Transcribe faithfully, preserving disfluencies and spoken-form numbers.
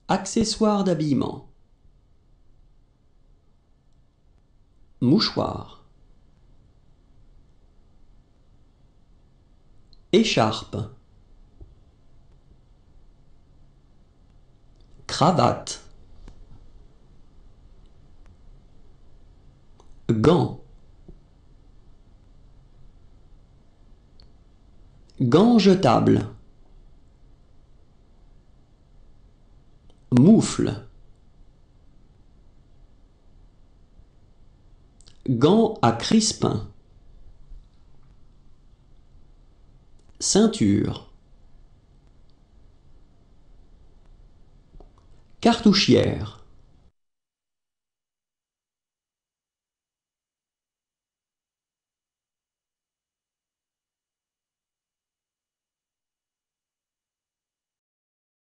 Accessoires d'habillement. Mouchoir. Écharpe. Cravate. Gants. Gants jetables. Moufle. Gants à crispin. Ceinture. Cartouchière.